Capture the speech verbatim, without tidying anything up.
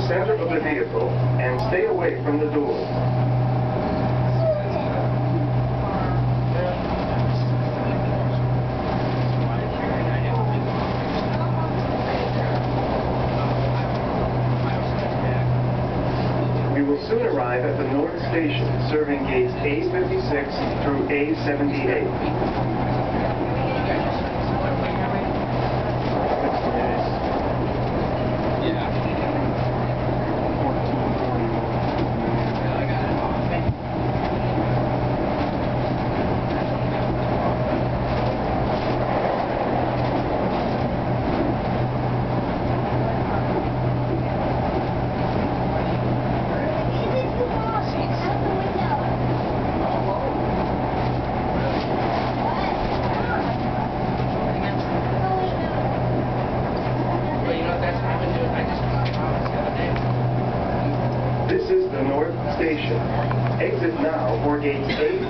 center of the vehicle and stay away from the door. We will soon arrive at the North Station, serving gates A fifty-six through A seventy-eight. This is the North Station. Exit now for gates A